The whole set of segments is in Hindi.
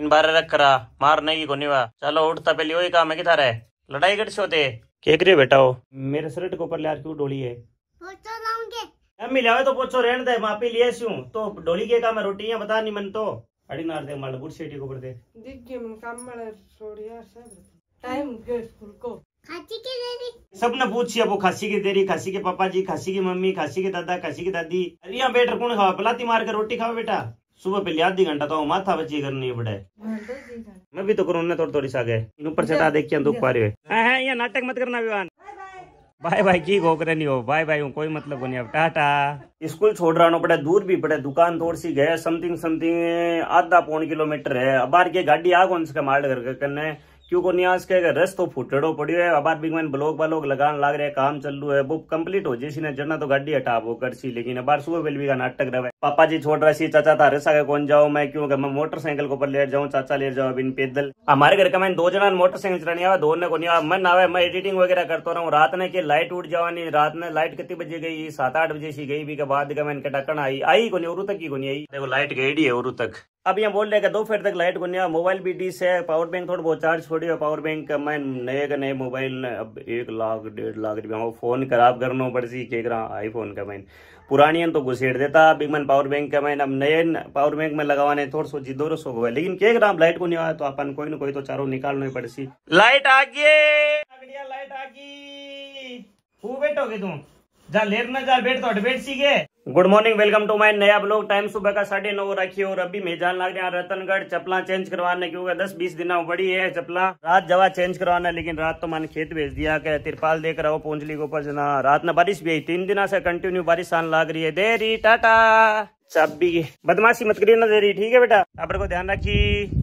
इन बारे रख करा मारने की कोनी वा। चलो उठता पहले वही काम है कि थारे लड़ाई कर होते के करे बेटा हो मेरे शर्ट के ऊपर यार क्यों डोली है पोछो लाऊंगे अम्मी लावे तो पोछो रहने दे मापी लिए स्यूं तो डोली के काम है रोटी या बता नहीं मन तो अड़ी नार दे माल बुट सेटी के ऊपर दे देख के मन काम में छोड़िया सब टाइम के स्कूल को खासी की देरी सबने पूछिए वो खासी की देरी खासी के पापा जी खासी की मम्मी खासी के दादा खासी की दादी अरे यहाँ बैठ कौन खावा पलाती मार कर रोटी खाओ बेटा सुबह पहले आधी घंटा तो माथा बची करनी पड़े मैं भी तो करूँ थोड़ी थोड़ी सा गए इन ऊपर चढ़ा देख के दुख पा रहे हैं यहाँ नाटक मत करना विवान बाय बाय की गोकरे नहीं हो बाय बाय कोई मतलब नहीं अब टाटा स्कूल छोड़ रहा पड़े दूर भी पड़े दुकान तोड़ सी गए समथिंग आधा पौन किलोमीटर है अब बार के गाड़ी आ कौन से मार करने क्यों को न्यास के रस तो फुटड़ो पड़ियो है अब बिगमैन ब्लॉक वालोग लगान लाग रहे काम चल रहा है वो कंप्लीट हो जैसी ने जरना तो गाड़ी हटा वो कर सी लेकिन अब सुबह बेलवी का नाटक रहे पापा जी छोड़ रहा सी चाचा था रसा के कौन जाओ मैं क्यों मैं मोटरसाइकिल के ऊपर ले जाऊँ चाचा ले जाओ बिन पैदल हमारे घर का मैं 2 जना मोटरसाइकिल चलानी आवा 2 ने को नहीं मन आवे मैं एडिटिंग वगैरह करता रहा हूँ रात ने की लाइट उठ जावानी रात ने लाइट कितने बजे गई 7-8 बजे सी गई भी के बाद का मैंने टकन आई को नहीं और तक की को नहीं आई देखो लाइट गई है और तक अब यहाँ बोल रहे हैं 2 तक लाइट को नहीं मोबाइल भी डिस है पावर बैंक थोड़ा बहुत चार्ज छोड़ी पावर बैंक का मैं नए मोबाइल अब 1 लाख 1.5 लाख रुपया फोन खराब करना पड़ सी के आईफोन का मैं पुरानी तो घुसेड़ देता बिग मैन पावर बैंक का मैंने अब नए पावर बैंक में लगावाने थोड़ा सोची 200 हुआ लेकिन के ग्राम लाइट को नहीं आया तो अपन कोई ना कोई तो चारों निकालना पड़ सी लाइट आ गई लाइट आ गई तू बैठोगे तुम जा लेर न जा बैठ तो बैठ सी गए good morning welcome to my नया ब्लॉग टाइम सुबह का 9:30 रखी और अभी मैं जान लग रहा रतनगढ़ चप्पला चेंज करवाने क्योंकि 10-20 दिन बड़ी है चप्पला रात जवा चेंज करवाना लेकिन रात तो मैंने खेत भेज दिया कि तिरपाल देख रहा हो पहुंचली के ऊपर जना रात में बारिश भी आई 3 दिन से कंटिन्यू बारिश आने लग रही है देरी टाटा चाबी की बदमाशी मत करिए ना देरी ठीक है बेटा आप को ध्यान रखी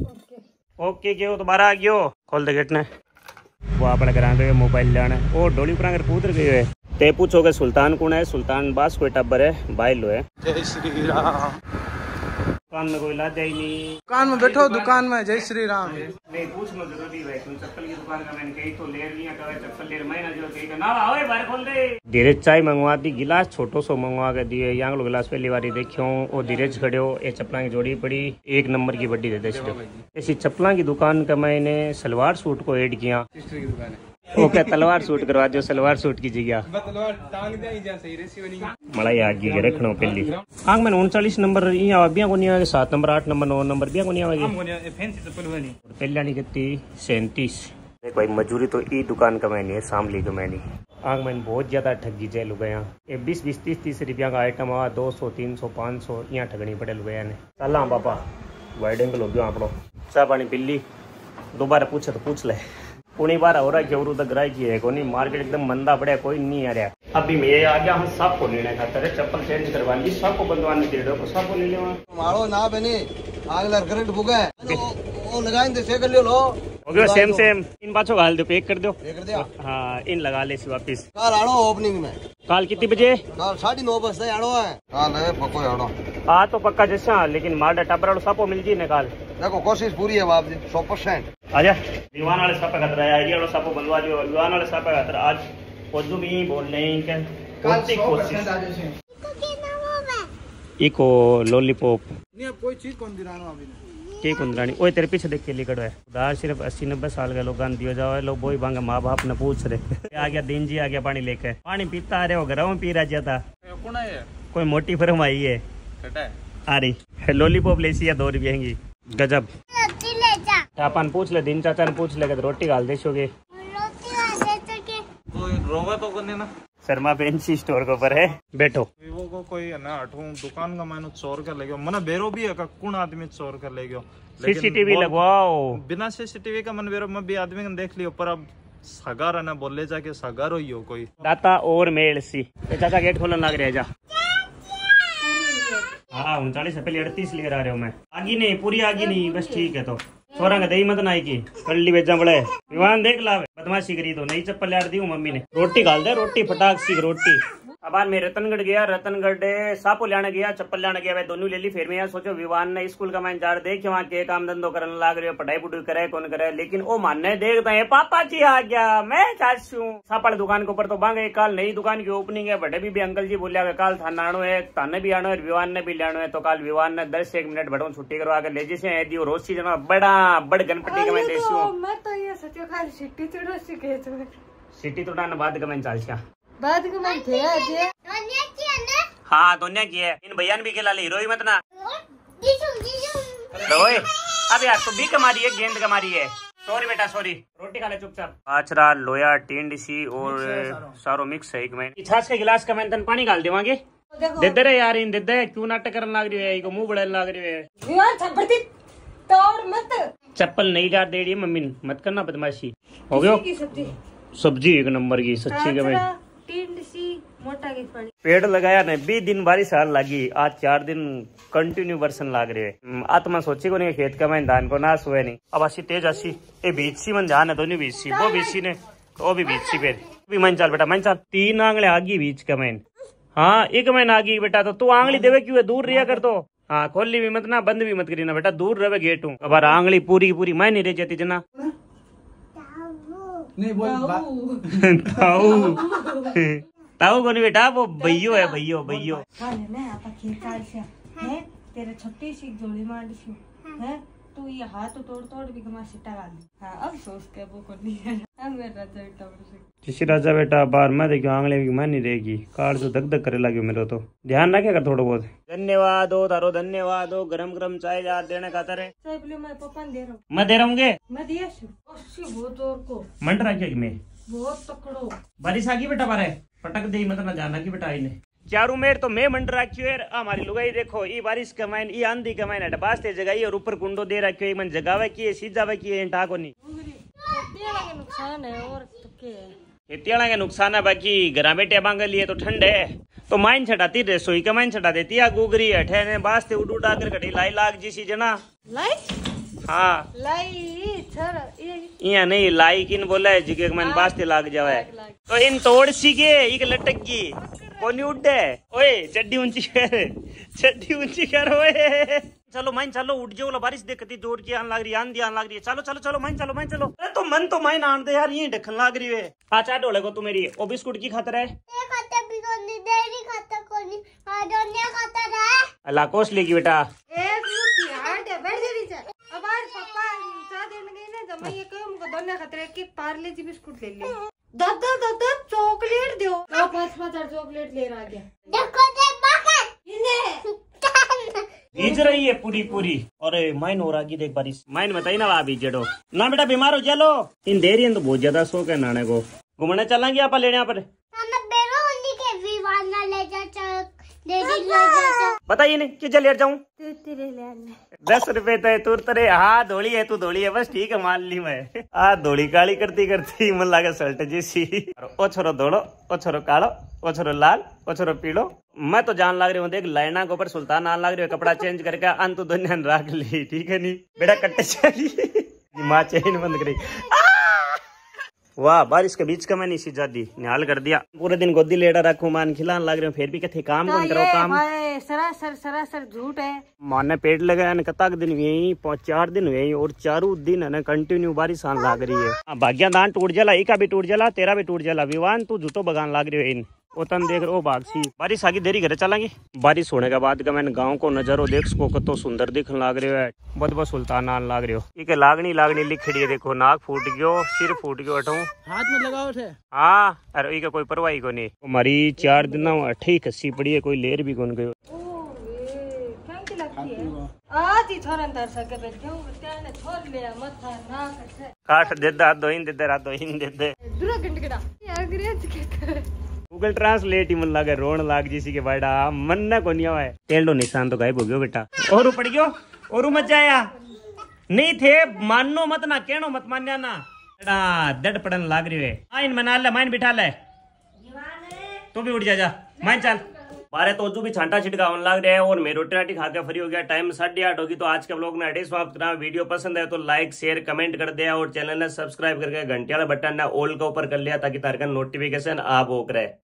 ओके क्यों दोबारा आ गयो खोल दे गेट ने वो अपने घर मोबाइल लेना वो डोली पर कूद गए है ते पूछोगे सुल्तान कौन है सुल्तान बास कोई टब्बर है भाई लो है जय श्री राम दुकान में कोई लाद ही नहीं दुकान में बैठो दुकान में जय श्री राम नहीं पूछना जरूरी है तुम चप्पल की दुकान का मैंने कही तो ले लिया कहे चप्पल ले मैं ना जो कही का ना आओ बाहर खोल दे धीरेज चाय मंगवा दी गिलास छोटो सो मंगवा के दिए यहाँ लो गिलास पहली बारी देखियो वो धीरेज खड़े हो ये चप्पला की जोड़ी पड़ी 1 नंबर की बड्डी दे दे ऐसी चप्पला की दुकान का मैंने सलवार सूट को ऐड किया ओके तलवार सूट करवा दो सलवार सूट की जगह मलाई आगे के रखना पहली आग मैंने 39 नंबर बिया को नहीं आगे 7 नंबर 8 नंबर 9 नंबर बिया को नहीं आगे पहले नहीं कितनी 37 भाई मजूरी तो ई दुकान का मैंने शामली का मैंने आग मैंने बहुत ज्यादा ठगी जाए लुगा यहाँ 20-20-30 रुपया का आइटम आ 200 300 500 यहाँ ठगनी पड़े लुगा ने चल हाँ पापा वाइड एंगल हो गया आप चाह पानी बिल्ली दोबारा पूछे तो पूछ ले पुणी बार हो रहा है और उधर ग्राह की है कोई नहीं मार्केट एकदम मंदा पड़ा कोई नहीं आ रहा अभी मैं आ गया हम सब को लेने खाता है चप्पल चेंज करवा ली सब को बंदवाने दे दो सब को ले ले मारो ना बने आगला करंट बुगा है वो लगाइन दे से कर लो हो गया सेम इन बाछो गाल दो पैक कर दो हां इन लगा ले सी वापस काल आड़ो ओपनिंग में काल कितने बजे काल 9:30 बजे आड़ो है काल है पक्को आड़ो हां तो पक्का जैसा लेकिन मार टबरा सापो मिल जी ने काल देखो कोशिश पूरी है बाप जी 100% आजा दीवान वाले सापा खतरा है आइडिया वाला सापो बनवा दियो दीवान वाले सापा खतरा आज खोजू भी बोल रहे हैं क्या कोशिश इको लॉलीपॉप नहीं अब कोई चीज कौन दिलाना अभी के कुंदरानी ओए तेरे पीछे देख के लिखड़ है उधार सिर्फ 80-90 साल के लोग दियो जाओ लोग बोई बांगे माँ बाप ने पूछ रहे आ गया दिन जी आ गया पानी लेकर पानी पीता आ रहे हो घर में पी रहा जाता कोई मोटी फर्म आई है आ रही लॉलीपॉप ले सी 2 रुपये की गजब अपन पूछ ले दिन चाचा ने पूछ ले रोटी गाल देशोगे रोगा तो करने ना शर्मा फैंसी स्टोर के ऊपर है बैठो वीवो को कोई है ना अठू दुकान का मैंने चोर कर ले गयो मने बेरो भी है कौन आदमी चोर कर ले गयो सीसीटीवी लगवाओ बिना सीसीटीवी का मन बेरो में भी आदमी ने देख लियो पर अब सगार है ना बोले जाके सगार होई हो कोई दाता और मेल सी चाचा गेट खोलने लग रहे जा हाँ 39 पहले 38 ले रहा रहे हो मैं आगी नहीं पूरी आगी नहीं बस ठीक है तो छोरा का दही मत नाई की कल्ली बेचा बड़े विवान देख ला बदमाशी करी तो नई चप्पल यार दी मम्मी ने रोटी गाल दे रोटी फटाक सी रोटी अब मैं रतनगढ़ गया, रतनगढ़ सापो लाने गया, चप्पल लाने गया, मैं दोनों ले ली। फिर मैं यार सोचो विवान ने स्कूल का मैं जार देख वहाँ के काम धंधो करने लाग रहे हो, पढ़ाई पुढ़ाई करे कौन करे, लेकिन वो मानने देखता है पापा जी आ गया, मैं चाचू सापड़ दुकान के ऊपर तो बांगे। कल नई दुकान की ओपनिंग है, बड़े भी अंकल जी बोलिया कल थाना आनो है, थाने भी आनो है, विवान ने भी लानो है। तो कल विवान ने 10 से 1 मिनट बड़ों छुट्टी करवा कर ले जैसे रोसी जना बड़ा बड़ गणपति का मैं सिटी तो बाद का मैं चाल बाद को मैं थे हाँ दोनिया की है। इन भैया ने भी खेला ली, रोई मत ना रोए। अब यार तो भी कमारी है, गेंद कमारी है। सॉरी बेटा सॉरी, रोटी खा ले चुपचाप। आचरा लोया टींड सी और सारो मिक्स है। एक मैं छाछ के गिलास का मैं तन पानी डाल देवांगे। दे दे रे यार, इन दे दे क्यों नाटक करने लग रही है, इको मुंह बढ़ाने लग रही है। तोड़ मत, चप्पल नहीं डाल दे रही मम्मी, मत करना बदमाशी। हो गयो सब्जी एक नंबर की सच्ची के भाई। मोटा की पानी पेड़ लगाया ने 20 दिन बारिश आने लगी, आज 4 दिन कंटिन्यू बरसन लाग रहे है। आत्मा सोची को नहीं खेत का मैं धान को नाश हुए नहीं। अब आसी तेज आसी ए बीच सी मन जान है, दोनों बीच सी, वो बीच सी ने वो भी बीच सी पे भी मन चाल बेटा मन चाल। 3 आंगले आगी बीच का मैन, हाँ एक मैन आगी बेटा। तो तू आंगली देवे क्यों है, दूर रिया कर तो। हाँ खोली भी मत ना, बंद भी मत करी ना बेटा, दूर रहे गेट हूँ। अब आंगली पूरी की पूरी मैं नहीं रह जाती जना। नहीं बोल ताऊ को नहीं बेटा, वो भैयो है, भैयो भैयो। तेरे छोटी सी जोड़ी मार दी है, तू ये हाथ तोड़ तोड़ भी कमा सिटा डाल दी। हाँ अब सोच के वो को नहीं है मेरा बेटा जिसी राजा बेटा बाहर मैं देखियो आंगले की मैं नहीं रहेगी, कार जो धक धक करे लगे मेरे तो ध्यान रखे कर थोड़ा बहुत। धन्यवाद हो तारो, धन्यवाद हो। गरम गरम चाय यार देने का तारे मैं पापा दे रहा हूँ, मैं दे रहा हूँ मैं दिया बहुत और को मंड रखिए मैं बहुत तकड़ो बारिश आ गई बेटा, बारे पटक दे मत ना जाना की बेटा इन्हें चारू मेर तो मैं मंड रखियो यार। हमारी लुगाई देखो ये बारिश कमाइन, ये आंधी कमाइन डबास्ते जगाई और ऊपर कुंडो दे रखियो, एक मन जगावे की सीजावे की इंटा को नहीं। नुकसान है और खेतियाला के नुकसान है, बाकी घर बैठे बांगे लिए तो ठंड है तो माइन छटाती रसोई का माइन छटा देती है गुगरी हठे ने बास्ते उड़ उड़ा कर कटी लाई लाग जी जना लाई। हाँ लाई सर यहाँ नहीं लाई किन बोला है जी के मन बास्ते लाग जावे तो इन तोड़ सी के एक लटक गई कोनी उड़े। ओए चड्डी ऊंची कर, चड्डी ऊंची कर ओए। चलो माइन चलो उठ जाओ, बारिश देखती जोर की आन लग रही है, आंधी आन लग रही है। चलो चलो चलो माइन चलो माइन चलो। अरे तो मन तो माइन आन दे यार, ये ढक्कन लग रही है। अच्छा ढोले को तू मेरी ओ बिस्कुट की खातर है अल्लाह कोस लेगी बेटा। पार्ले जी बिस्कुट ले ले, दादा दादा चॉकलेट दो, 5 चॉकलेट ले रहा गया भीज रही है पूरी पूरी। और माइन हो रहा देख बारिश, माइन बताई ना भाभी जड़ो ना बेटा बीमार हो चलो। इन देरी तो बहुत ज्यादा शौक है नाने को, घूमने चलेंगे आप लेने यहाँ पर बताइए नहीं कि जल जाऊं 10 रुपए तो तुर तरे। हाँ धोली है तू धोली है बस ठीक है मान ली मैं। हाँ धोली काली करती करती मन लागे सल्ट जैसी। ओ छोरो धोलो, ओ छोरो कालो, ओ छोरो लाल, ओ छोरो पीलो। मैं तो जान लग रही हूँ देख लाइना के ऊपर सुल्तान आन लग रही है, कपड़ा चेंज करके अंत दुनिया रख ली ठीक है नहीं बेटा कट्टे चली माँ चेन बंद करी। वाह बारिश के बीच का मैंने इसी जादी निहाल कर दिया। पूरे दिन गोदी लेटा रखू मान खिलान लग रहे हो, फिर भी कथे काम कौन करो काम। सरासर झूठ है। माने पेड़ लगाया कतक दिन हुए 4 दिन हुए और 4 दिन है ना कंटिन्यू बारिश आन लग रही है। भाग्या दान टूट जाला, इका भी टूट जाला, तेरा भी टूट जाला। विवान तू झूठो बगान लग रही है इन ओतन देख रो बागसी। बारिश आगे देरी घर चलांगे। बारिश होने के बाद का मैंने गाँव को नजारो देख सको कतो सुंदर दिखने लग रहे है, बहुत बहुत सुल्तान आन लग रहे हो। इके लागनी लागनी लिखड़ी है देखो, नाक फूट गयो, सिर फूट गयो, अठो हाथ में लगाओ थे। हाँ अरे इका कोई परवाही को नहीं। हमारी 4 दिन अठी खस्सी पड़ी है, कोई लेर भी कौन गयो। आज ही छोरन दर सके बैठे हूं त्याने छोड़ ले मथा ना कर काट दे दा दो इन दे दे रात दो इन दे दे दूर गंडगड़ा अंग्रेज के करे गूगल ट्रांसलेट ही मन लागे रोन लाग जी सी के बाड़ा मन ना कोनी आवे। टेल्डो निशान तो गायब हो गयो बेटा, और पड़ गयो और मत जाया नहीं थे मानो मत ना कहनो मत मान्या ना बेटा दड पड़न लाग रही है। आइन मना ले माइन बिठा ले तू भी उठ जा माइन चल। बारे तो भी छांटा छिटका होने लग रहा है और मैं रोटी राटी खा के फ्री हो गया। टाइम 8:30 होगी तो आज के व्लॉग में एडे समाप्त करा। वीडियो पसंद है तो लाइक शेयर कमेंट कर दिया और चैनल ने सब्सक्राइब करके घंटे वाला बटन ने ऑल के ऊपर कर लिया ताकि तार का नोटिफिकेशन आप हो करे।